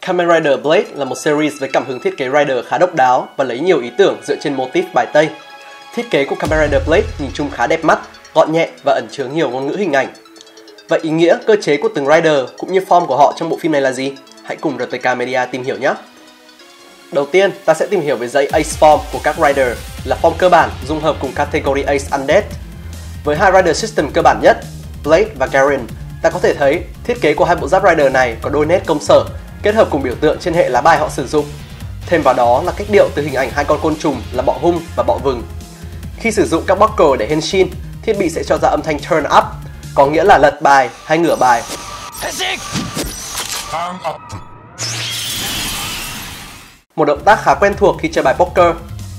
Kamen Rider Blade là một series với cảm hứng thiết kế Rider khá độc đáo và lấy nhiều ý tưởng dựa trên mô típ bài Tây. Thiết kế của Kamen Rider Blade nhìn chung khá đẹp mắt, gọn nhẹ và ẩn chứa nhiều ngôn ngữ hình ảnh. Vậy ý nghĩa, cơ chế của từng Rider cũng như form của họ trong bộ phim này là gì? Hãy cùng RTK Media tìm hiểu nhé! Đầu tiên, ta sẽ tìm hiểu về dãy Ace Form của các Rider là form cơ bản dung hợp cùng category Ace Undead. Với hai Rider System cơ bản nhất, Blade và Garen, ta có thể thấy thiết kế của hai bộ giáp Rider này có đôi nét công sở kết hợp cùng biểu tượng trên hệ lá bài họ sử dụng. Thêm vào đó là cách điệu từ hình ảnh hai con côn trùng là bọ hung và bọ vừng. Khi sử dụng các buckle để henshin, thiết bị sẽ cho ra âm thanh turn up, có nghĩa là lật bài hay ngửa bài. Một động tác khá quen thuộc khi chơi bài poker.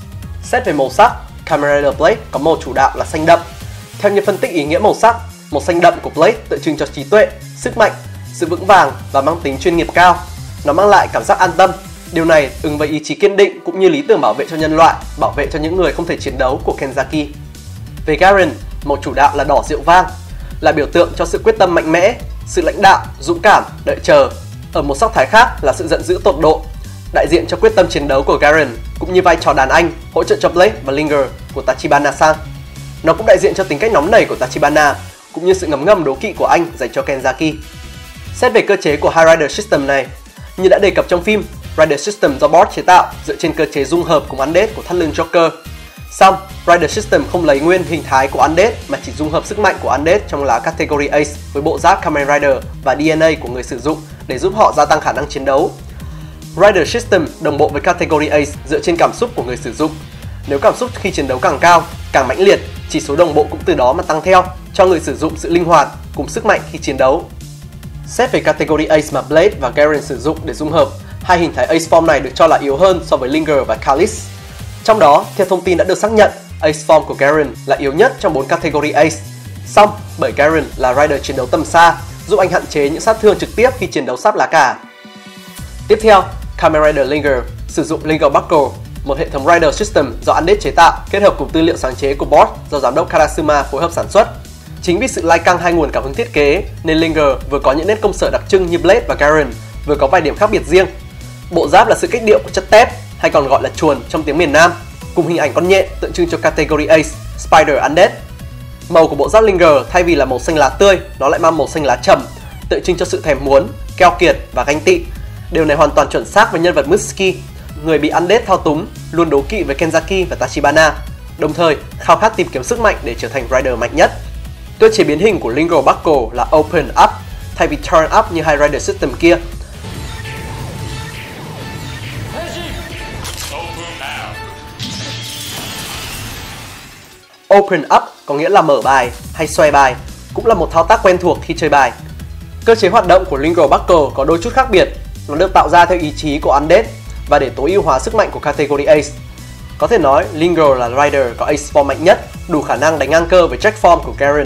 Xét về màu sắc, Kamen Rider Blade có màu chủ đạo là xanh đậm. Theo như phân tích ý nghĩa màu sắc, màu xanh đậm của Blade tượng trưng cho trí tuệ, sức mạnh, sự vững vàng và mang tính chuyên nghiệp cao. Nó mang lại cảm giác an tâm. Điều này ứng với ý chí kiên định cũng như lý tưởng bảo vệ cho nhân loại, bảo vệ cho những người không thể chiến đấu của Kenzaki. Về Garen, màu chủ đạo là đỏ rượu vang, là biểu tượng cho sự quyết tâm mạnh mẽ, sự lãnh đạo, dũng cảm, đợi chờ. Ở một sắc thái khác là sự giận dữ tột độ, đại diện cho quyết tâm chiến đấu của Garen, cũng như vai trò đàn anh hỗ trợ cho Blade và Linger của Tachibana-san. Nó cũng đại diện cho tính cách nóng nảy của Tachibana, cũng như sự ngấm ngầm đố kỵ của anh dành cho Kenzaki. Xét về cơ chế của hai Rider System này, như đã đề cập trong phim, Rider System do Board chế tạo dựa trên cơ chế dung hợp cùng Undead của thắt lưng Joker. Song, Rider System không lấy nguyên hình thái của Undead mà chỉ dung hợp sức mạnh của Undead trong lá category Ace với bộ giáp Kamen Rider và DNA của người sử dụng để giúp họ gia tăng khả năng chiến đấu. Rider System đồng bộ với category Ace dựa trên cảm xúc của người sử dụng. Nếu cảm xúc khi chiến đấu càng cao, càng mãnh liệt, chỉ số đồng bộ cũng từ đó mà tăng theo, cho người sử dụng sự linh hoạt cùng sức mạnh khi chiến đấu. Xét về category Ace mà Blade và Garen sử dụng để dung hợp, hai hình thái Ace Form này được cho là yếu hơn so với Linger và Kalis. Trong đó, theo thông tin đã được xác nhận, Ace Form của Garen là yếu nhất trong 4 category Ace. Song, bởi Garen là Rider chiến đấu tầm xa, giúp anh hạn chế những sát thương trực tiếp khi chiến đấu sáp lá cà. Tiếp theo, Kamen Rider Linger sử dụng Linger Buckle, một hệ thống Rider System do Undead chế tạo kết hợp cùng tư liệu sáng chế của Board do giám đốc Karasuma phối hợp sản xuất. Chính vì sự lai căng hai nguồn cảm hứng thiết kế nên Linger vừa có những nét công sở đặc trưng như Blade và Garen, vừa có vài điểm khác biệt riêng. Bộ giáp là sự cách điệu của chất tép, hay còn gọi là chuồn trong tiếng miền Nam, cùng hình ảnh con nhện tượng trưng cho category Ace, Spider Undead. Màu của bộ giáp Linger thay vì là màu xanh lá tươi, nó lại mang màu xanh lá trầm, tượng trưng cho sự thèm muốn, keo kiệt và ganh tị. Điều này hoàn toàn chuẩn xác với nhân vật Mitsuki, người bị Undead thao túng, luôn đố kỵ với Kenzaki và Tachibana, đồng thời khao khát tìm kiếm sức mạnh để trở thành Rider mạnh nhất. Cơ chế biến hình của Linger Buckle là Open Up thay vì Turn Up như hai Rider System kia. Open Up có nghĩa là mở bài hay xoay bài, cũng là một thao tác quen thuộc khi chơi bài. Cơ chế hoạt động của Linger Buckle có đôi chút khác biệt, nó được tạo ra theo ý chí của Undead và để tối ưu hóa sức mạnh của category Ace. Có thể nói Linger là Rider có Ace Form mạnh nhất, đủ khả năng đánh ngang cơ với Jack Form của Garen.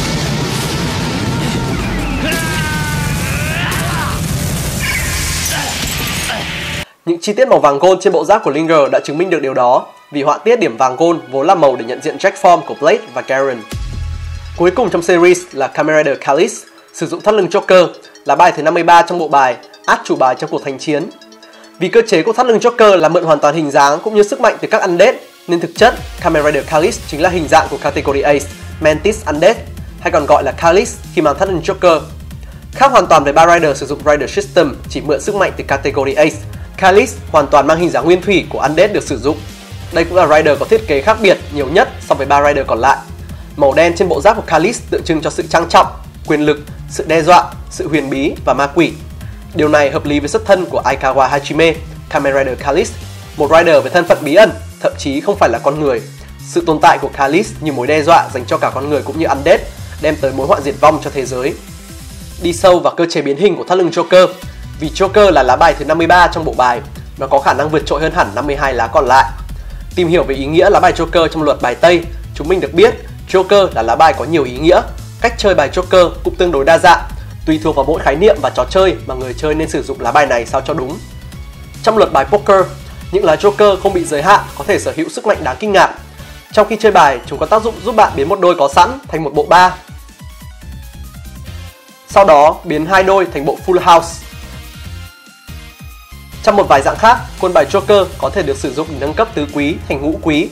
Những chi tiết màu vàng gold trên bộ giáp của Linger đã chứng minh được điều đó, vì họa tiết điểm vàng gold vốn là màu để nhận diện Jack Form của Blade và Garen. Cuối cùng trong series là Kamen Rider Kalis, sử dụng thắt lưng Joker, là bài thứ 53 trong bộ bài, át chủ bài trong cuộc thanh chiến. Vì cơ chế của thắt lưng Joker là mượn hoàn toàn hình dáng cũng như sức mạnh từ các Undead, nên thực chất Kamen Rider Kalis chính là hình dạng của category Ace, Mantis Undead, hay còn gọi là Kalis khi mang thắt lưng Joker. Khác hoàn toàn với ba Rider sử dụng Rider System chỉ mượn sức mạnh từ category Ace, Kalis hoàn toàn mang hình dáng nguyên thủy của Undead được sử dụng. Đây cũng là Rider có thiết kế khác biệt nhiều nhất so với ba Rider còn lại. Màu đen trên bộ giáp của Kalis tượng trưng cho sự trang trọng, quyền lực, sự đe dọa, sự huyền bí và ma quỷ. Điều này hợp lý với xuất thân của Aikawa Hajime, Kamen Rider Kalis, một Rider với thân phận bí ẩn, thậm chí không phải là con người. Sự tồn tại của Kalis như mối đe dọa dành cho cả con người cũng như Undead, đem tới mối họa diệt vong cho thế giới. Đi sâu vào cơ chế biến hình của thắt lưng Joker, vì Joker là lá bài thứ 53 trong bộ bài, nó có khả năng vượt trội hơn hẳn 52 lá còn lại. Tìm hiểu về ý nghĩa lá bài Joker trong luật bài Tây, chúng mình được biết Joker là lá bài có nhiều ý nghĩa. Cách chơi bài Joker cũng tương đối đa dạng, tùy thuộc vào mỗi khái niệm và trò chơi mà người chơi nên sử dụng lá bài này sao cho đúng. Trong luật bài poker, những lá Joker không bị giới hạn có thể sở hữu sức mạnh đáng kinh ngạc. Trong khi chơi bài, chúng có tác dụng giúp bạn biến một đôi có sẵn thành một bộ ba. Sau đó biến hai đôi thành bộ full house. Trong một vài dạng khác, quân bài Joker có thể được sử dụng để nâng cấp tứ quý thành ngũ quý.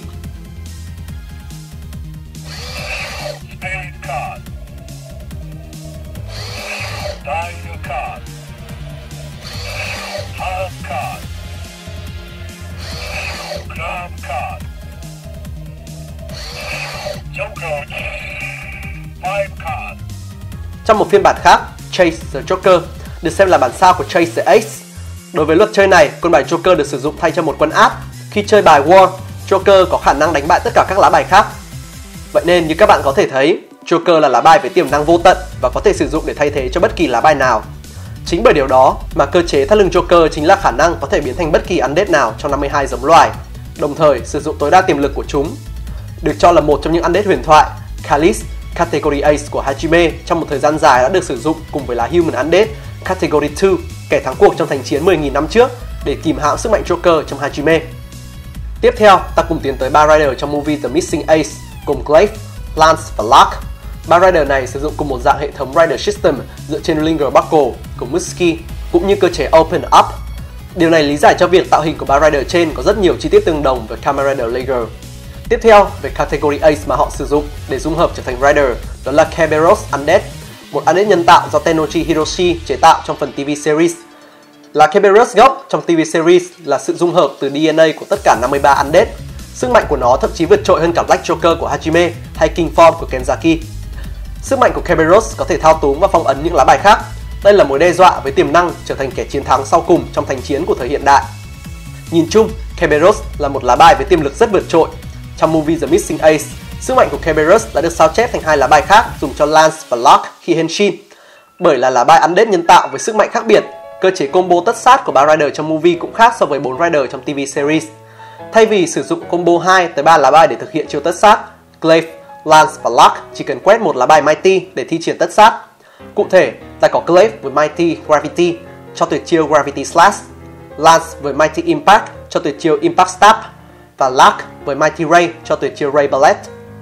Trong một phiên bản khác, Chase the Joker được xem là bản sao của Chase the Ace. Đối với luật chơi này, quân bài Joker được sử dụng thay cho một quân áp. Khi chơi bài War, Joker có khả năng đánh bại tất cả các lá bài khác. Vậy nên như các bạn có thể thấy, Joker là lá bài với tiềm năng vô tận và có thể sử dụng để thay thế cho bất kỳ lá bài nào. Chính bởi điều đó mà cơ chế thắt lưng Joker chính là khả năng có thể biến thành bất kỳ undead nào trong 52 giống loài, đồng thời sử dụng tối đa tiềm lực của chúng. Được cho là một trong những undead huyền thoại, Khalis, Category Ace của Hajime trong một thời gian dài đã được sử dụng cùng với lá Human Undead, Category 2, kẻ thắng cuộc trong thành chiến 10.000 năm trước để kìm hãm sức mạnh Joker trong Hajime. Tiếp theo, ta cùng tiến tới ba rider trong movie The Missing Ace gồm Glaive, Lance và Lark. Ba rider này sử dụng cùng một dạng hệ thống rider system dựa trên Linger Buckle của Muskie cũng như cơ chế Open Up. Điều này lý giải cho việc tạo hình của ba rider trên có rất nhiều chi tiết tương đồng với Kamen Rider Liger. Tiếp theo, về Category Ace mà họ sử dụng để dung hợp trở thành rider đó là Kerberos Undead, một undead nhân tạo do Tennoji Hiroshi chế tạo trong phần TV series. Là Kerberos gốc trong TV series là sự dung hợp từ DNA của tất cả 53 undead. Sức mạnh của nó thậm chí vượt trội hơn cả Black Joker của Hajime hay King Form của Kenzaki. Sức mạnh của Kerberos có thể thao túng và phong ấn những lá bài khác. Đây là mối đe dọa với tiềm năng trở thành kẻ chiến thắng sau cùng trong thành chiến của thời hiện đại. Nhìn chung, Kerberos là một lá bài với tiềm lực rất vượt trội. Trong movie The Missing Ace, sức mạnh của Kerberos đã được sao chép thành hai lá bài khác dùng cho Lance và Lark khi Henshin. Bởi là lá bài undead nhân tạo với sức mạnh khác biệt, cơ chế combo tất sát của ba rider trong movie cũng khác so với 4 rider trong TV series. Thay vì sử dụng combo 2 tới 3 lá bài để thực hiện chiêu tất sát, Glaive, Lance và Lark chỉ cần quét một lá bài Mighty để thi triển tất sát. Cụ thể, ta có Glaive với Mighty Gravity cho tuyệt chiêu Gravity Slash, Lance với Mighty Impact cho tuyệt chiêu Impact Stab và Lark với Mighty Ray cho tuyệt chiêu Ray Ballet.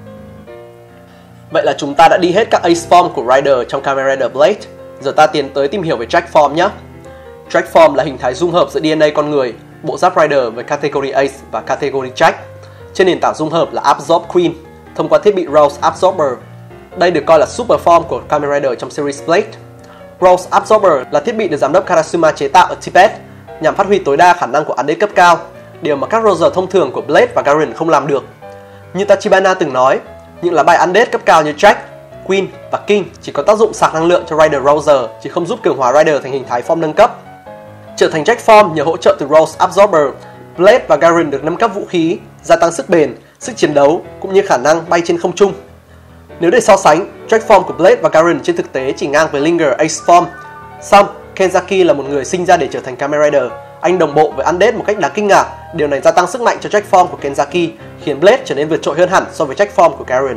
Vậy là chúng ta đã đi hết các Ace Form của Rider trong Kamen Rider Blade. Giờ ta tiến tới tìm hiểu về Drag Form nhé. Drag Form là hình thái dung hợp giữa DNA con người, bộ giáp Rider với Category Ace và Category Jack trên nền tảng dung hợp là Absorb Queen thông qua thiết bị Rose Absorber. Đây được coi là Super Form của Kamen Rider trong series Blade. Rose Absorber là thiết bị được giám đốc Karasuma chế tạo ở Tibet nhằm phát huy tối đa khả năng của undead cấp cao, điều mà các Roger thông thường của Blade và Garen không làm được. Như Tachibana từng nói, những lá bài undead cấp cao như Jack, Queen và King chỉ có tác dụng sạc năng lượng cho Rider Roger chứ không giúp cường hóa Rider thành hình thái form nâng cấp. Trở thành Jack Form nhờ hỗ trợ từ Rose Absorber, Blade và Garen được nâng cấp vũ khí, gia tăng sức bền, sức chiến đấu cũng như khả năng bay trên không trung. Nếu để so sánh, Drag Form của Blade và Garen trên thực tế chỉ ngang với Linger Ace Form. Song, Kenzaki là một người sinh ra để trở thành Kamen Rider. Anh đồng bộ với undead một cách đáng kinh ngạc. Điều này gia tăng sức mạnh cho Drag Form của Kenzaki, khiến Blade trở nên vượt trội hơn hẳn so với Drag Form của Garen.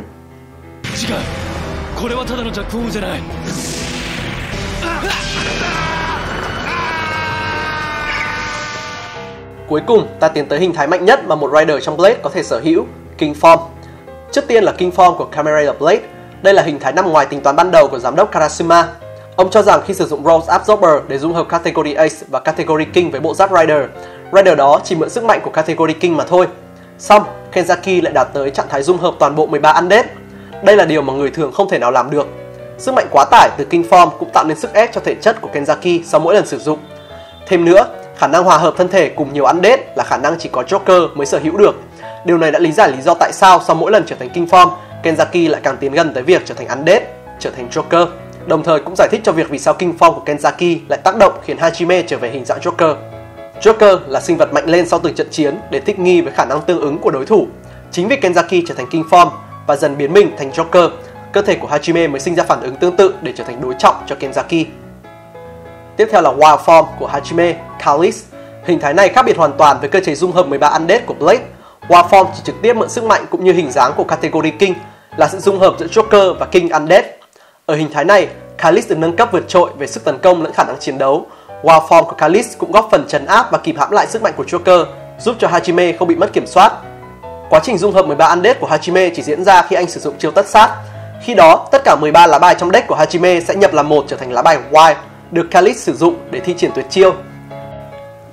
Cuối cùng, ta tiến tới hình thái mạnh nhất mà một Rider trong Blade có thể sở hữu, King Form. Trước tiên là King Form của Kamen Rider Blade. Đây là hình thái nằm ngoài tính toán ban đầu của giám đốc Karasuma. Ông cho rằng khi sử dụng Rose Absorber để dung hợp Category Ace và Category King với bộ giáp Rider đó chỉ mượn sức mạnh của Category King mà thôi. Song, Kenzaki lại đạt tới trạng thái dung hợp toàn bộ 13 undead. Đây là điều mà người thường không thể nào làm được. Sức mạnh quá tải từ King Form cũng tạo nên sức ép cho thể chất của Kenzaki sau mỗi lần sử dụng. Thêm nữa, khả năng hòa hợp thân thể cùng nhiều undead là khả năng chỉ có Joker mới sở hữu được. Điều này đã lý giải lý do tại sao sau mỗi lần trở thành King Form, Kenzaki lại càng tiến gần tới việc trở thành undead, trở thành Joker. Đồng thời cũng giải thích cho việc vì sao King Form của Kenzaki lại tác động khiến Hajime trở về hình dạng Joker. Joker là sinh vật mạnh lên sau từng trận chiến để thích nghi với khả năng tương ứng của đối thủ. Chính vì Kenzaki trở thành King Form và dần biến mình thành Joker, cơ thể của Hajime mới sinh ra phản ứng tương tự để trở thành đối trọng cho Kenzaki. Tiếp theo là Wild Form của Hajime, Khalis. Hình thái này khác biệt hoàn toàn với cơ chế dung hợp 13 undead của Blade. Wild Form chỉ trực tiếp mượn sức mạnh cũng như hình dáng của Category King, là sự dung hợp giữa Joker và King Undead. Ở hình thái này, Khalis được nâng cấp vượt trội về sức tấn công lẫn khả năng chiến đấu. Wild Form của Khalis cũng góp phần trấn áp và kìm hãm lại sức mạnh của Joker, giúp cho Hajime không bị mất kiểm soát. Quá trình dung hợp 13 undead của Hajime chỉ diễn ra khi anh sử dụng chiêu tất sát. Khi đó, tất cả 13 lá bài trong deck của Hajime sẽ nhập làm một trở thành lá bài Wild, được Khalis sử dụng để thi triển tuyệt chiêu.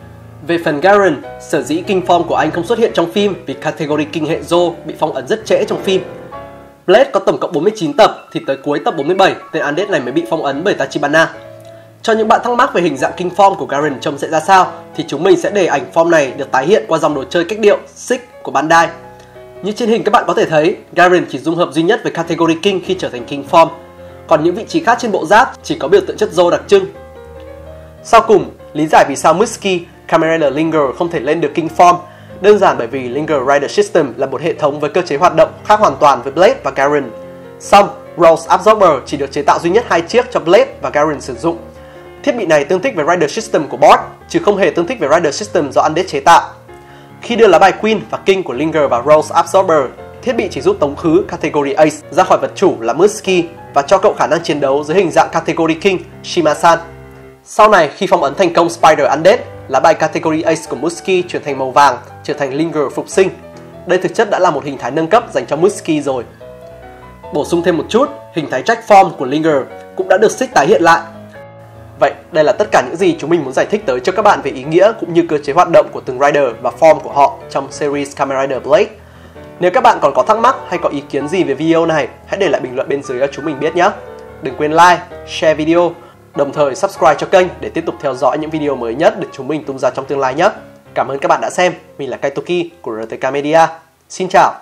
Về phần Garen, sở dĩ King Form của anh không xuất hiện trong phim vì category King hệ Zô bị phong ấn rất trễ trong phim. Blade có tổng cộng 49 tập thì tới cuối tập 47 tên Undead này mới bị phong ấn bởi Tachibana. Cho những bạn thắc mắc về hình dạng King Form của Garen trông sẽ ra sao thì chúng mình sẽ để ảnh form này được tái hiện qua dòng đồ chơi cách điệu Six của Bandai. Như trên hình các bạn có thể thấy, Garen chỉ dung hợp duy nhất với category King khi trở thành King Form, còn những vị trí khác trên bộ giáp chỉ có biểu tượng chất Zô đặc trưng. Sau cùng, lý giải vì sao Muskie, Kamen Rider Linger không thể lên được King Form đơn giản bởi vì Linger Rider System là một hệ thống với cơ chế hoạt động khác hoàn toàn với Blade và Garen. Song, Rose Absorber chỉ được chế tạo duy nhất 2 chiếc cho Blade và Garen sử dụng. Thiết bị này tương thích với Rider System của Board, chứ không hề tương thích với Rider System do Undead chế tạo. Khi đưa lá bài Queen và King của Linger vào Rose Absorber, thiết bị chỉ giúp tống khứ category Ace ra khỏi vật chủ là Muskie và cho cậu khả năng chiến đấu dưới hình dạng category King Shima-san. Sau này, khi phong ấn thành công Spider Undead, lá bài category Ace của Muskie chuyển thành màu vàng, trở thành Linger phục sinh. Đây thực chất đã là một hình thái nâng cấp dành cho Muskie rồi. Bổ sung thêm một chút, hình thái Jack Form của Linger cũng đã được Six tái hiện lại. Vậy, đây là tất cả những gì chúng mình muốn giải thích tới cho các bạn về ý nghĩa cũng như cơ chế hoạt động của từng Rider và form của họ trong series Kamen Rider Blade. Nếu các bạn còn có thắc mắc hay có ý kiến gì về video này, hãy để lại bình luận bên dưới cho chúng mình biết nhé. Đừng quên like, share video, đồng thời subscribe cho kênh để tiếp tục theo dõi những video mới nhất được chúng mình tung ra trong tương lai nhé. Cảm ơn các bạn đã xem. Mình là Kaitoki của RTK Media. Xin chào.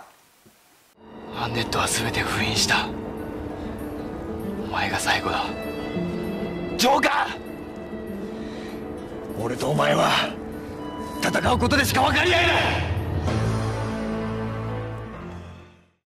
ジョーカー、俺とお前は戦うことでしか分かり合えない。